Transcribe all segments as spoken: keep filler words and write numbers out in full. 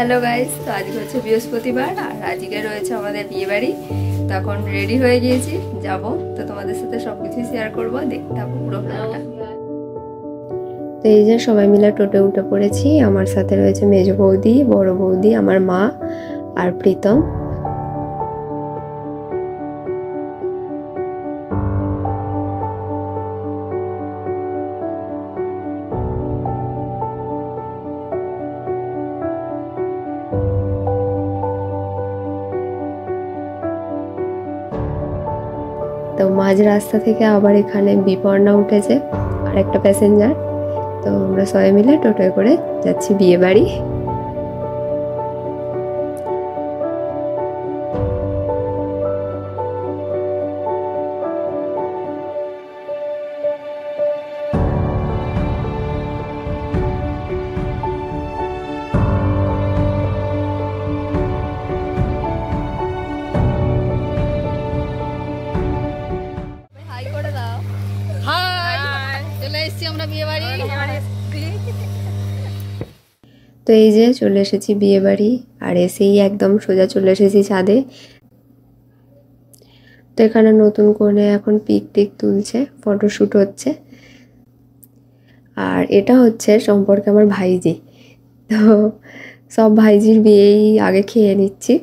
Hello guys, তো আজকে হচ্ছে বৃহস্পতিবার আর আজকে রয়েছে আমাদের বিয়ে বাড়ি। তো এখন রেডি হয়ে গিয়েছি, যাব। তো তোমাদের সাথে সবকিছু শেয়ার করবো, দেখতে থাকো পুরো ব্লগটা। তো এই যে সবাই মিলে টোটো উঠে পড়েছি। আমার সাথে রয়েছে মেজো বৌদি, বড় বৌদি, আমার মা আর প্রীতম। তো মাঝ রাস্তা থেকে আবার এখানে বিপর্ণা উঠেছে আর একটা প্যাসেঞ্জার। তো আমরা সবাই মিলে টোটোয় করে যাচ্ছি বিয়ে বাড়ি। তো এই যে চলে এসেছি বিয়ে বাড়ি, আর এসেই একদম সোজা চলে এসেছি ছাদে। তো এখানে নতুন করে এখন পিক টিক তুলছে, ফটোশুট হচ্ছে। আর এটা হচ্ছে সম্পর্কে আমার ভাইজি। তো সব ভাইজির বিয়েই আগে খেয়ে নিচ্ছি।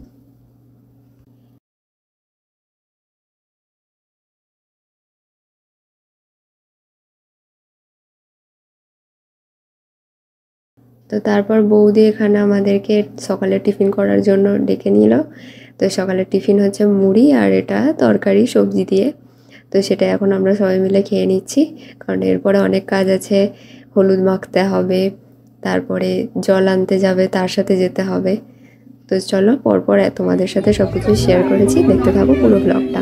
তো তারপর বৌদি এখানে আমাদেরকে সকালে টিফিন করার জন্য ডেকে নিল। তো সকালের টিফিন হচ্ছে মুড়ি আর এটা তরকারি সবজি দিয়ে। তো সেটা এখন আমরা সবাই মিলে খেয়ে নিচ্ছি, কারণ এরপরে অনেক কাজ আছে। হলুদ মাখতে হবে, তারপরে জল আনতে যাবে, তার সাথে যেতে হবে। তো চলো পরপর তোমাদের সাথে সব কিছু শেয়ার করেছি, দেখতে থাকো পুরো ব্লগটা।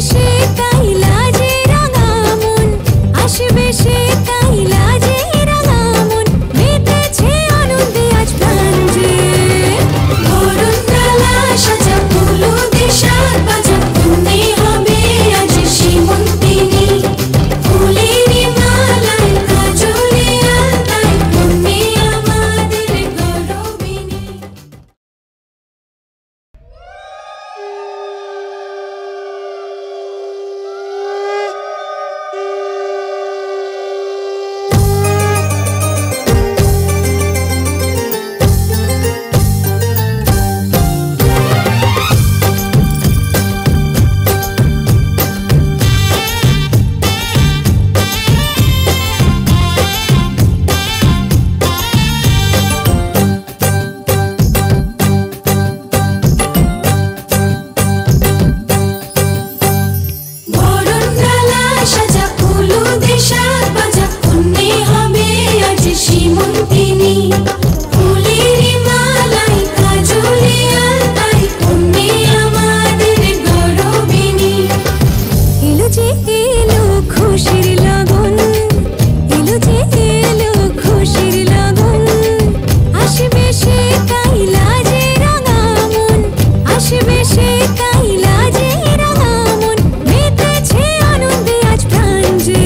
সে তাই লাজে রাঙা মন, আসবে সে তাই লাজে রাঙা মন, মেতেছে আনন্দে আজ প্রাণ যে। বরণডালা সাজা হলুদে সাত বাজা, মনে হবে আজ সীমন্তিনী। ফুলের মালায় কাজলে আলতায়, মনে আমাদের গৌরবিনী। বরণডালা সাজা হলুদে সাত বাজা, মনে হবে আজ সীমন্তিনী। ফুলের মালায় কাজলে আলতায়, মনে আমাদের গৌরবিনী। এলো যে এলো খুশির লগন, এলো যে এলো খুশির লগন, আসবে সে তাই লাজে রাঙা মন, আসবে সে তাই লাজে রাঙা মন, মেতেছে আনন্দে আজ প্রাণ যে।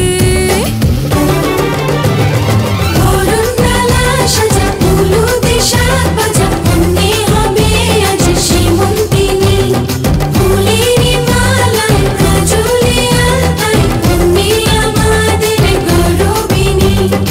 বরণডালা সাজা হলুদে সাত বাজা, মনে হবে আজ সীমন্তিনী। ফুলের মালায় কাজলে আলতায়, মনে আমাদের গৌরবিনী।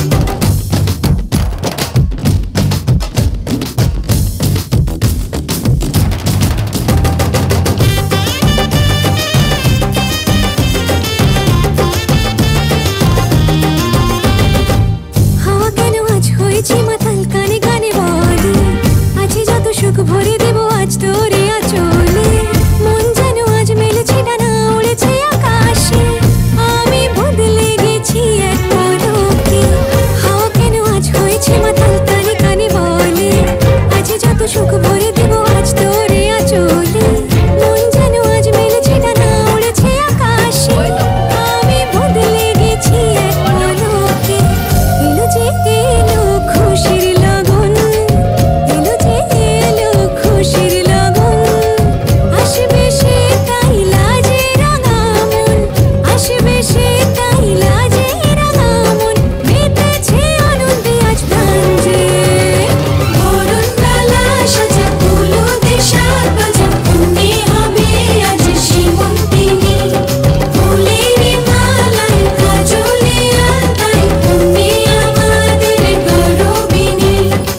হাওয়া কেন আজ হয়েছে মাতাল, কানে কানে বলে আছে যত সুখ ভরে দেব আজ তোরে আঁচলে। মন যেন আজ মেলেছে ডানা, উড়েছে আকাশে, আমি বদলে গেছি এক পলকে। হাওয়া কেন আজ হয়েছে মাতাল, কানে কানে বলে আছে যত সুখ ভরে দেব আজ তোরে আঁচলে। মন যেন আজ মেলেছে ডানা, উড়েছে আকাশে, আমি বদলে গেছি এক পলকে। এলো যে এলো খুশির লগন, এলো যে এলো খুশির লগন, আসবে সে তাই লাজে রাঙা মন, আসবে সে তাই লাজে রাঙা মন, মেতেছে আনন্দে আজ প্রাণ যে। বরণডালা সাজা হলুদে সাত বাজা, মনে হবে আজ সীমন্তিনী। ফুলের মালায় কাজলে আলতায়, মনে আমাদের গৌরবিনী।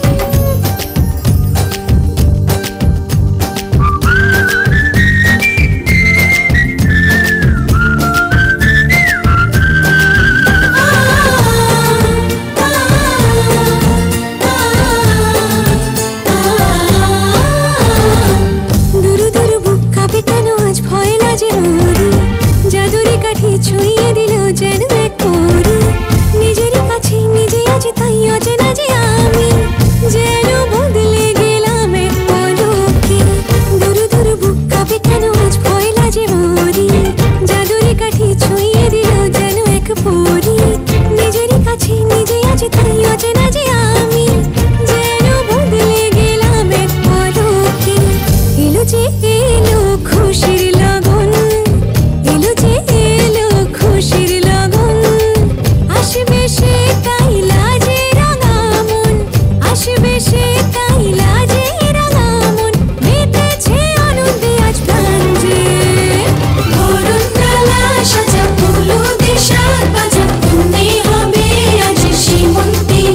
দুরু দুরু বুক কাঁপে কেন আজ ভয় লাজে মরি, জাদুরি কাঠি ছুঁয়ে দিল যেন এক পরি। নিজেরই কাছে নিজে আজ তাই অচেনা যে আমি, যেন বদলে গেলাম এক পলকে। দুরু দুরু বুক কাঁপে কেন আজ ভয় লাজে মরি, জাদুরি কাঠি ছুঁয়ে দিল যেন এক পরি। নিজেরই কাছে নিজে আজ তাই অচেনা যে আমি, যেন বদলে গেলাম এক পলকে। এলো যে এলো খুশির লগন, এলো যে এলো খুশির লগন, আসবে সে তাই লাজে রাঙা মন, আসবে সে তাই লাজে রাঙা মন, মেতেছে আনন্দে আজ প্রাণ যে। বরণডালা সাজা হলুদে সাত বাজা, মনে হবে আজ সীমন্তিনী।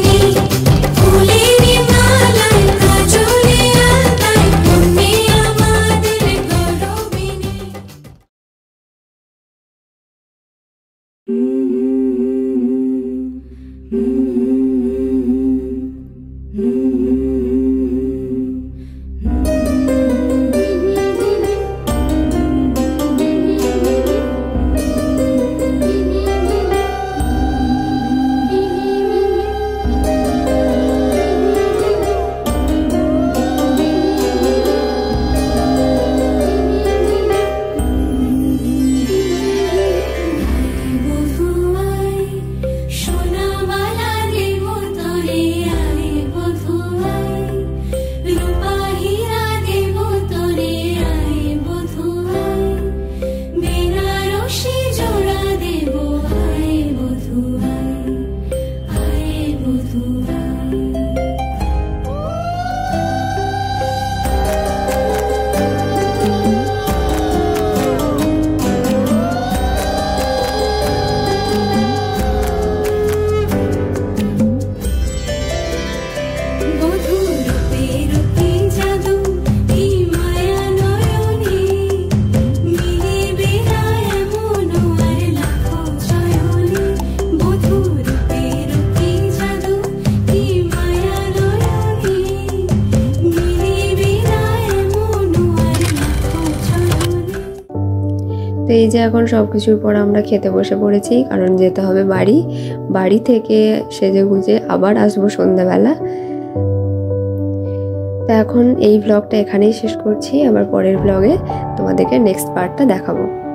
এই যে এখন সব কিছুর পর আমরা খেতে বসে পড়েছি, কারণ যেতে হবে বাড়ি। বাড়ি থেকে সেজে গুজে আবার আসবো সন্ধ্যাবেলা। তো এখন এই ব্লগটা এখানেই শেষ করছি, আবার পরের ব্লগে তোমাদেরকে নেক্সট পার্টটা দেখাবো।